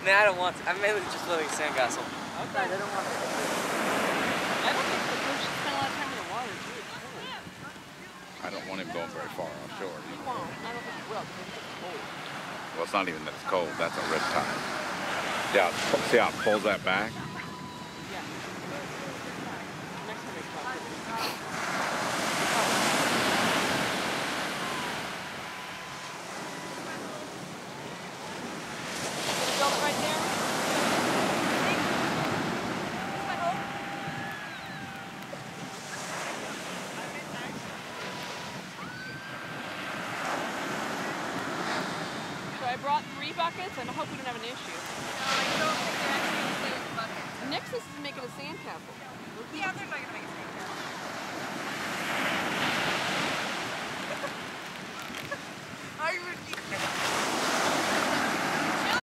mean, I don't want to. I'm mainly just building a sandcastle. Okay. I don't want to. I don't think the fish should spend a lot of time in the water, too. I don't want him going very far offshore. He won't. I don't think he will, because it's cold. Well, it's not even that it's cold. That's a rip tide. See how it pulls that back? Yeah. Next time we come. Build it right there? So I brought 3 buckets and I hope we don't have an issue. No, I don't think they're actually going to stay with the buckets. Nix's is making a sandcastle. Yeah, they're not going to make a sandcastle.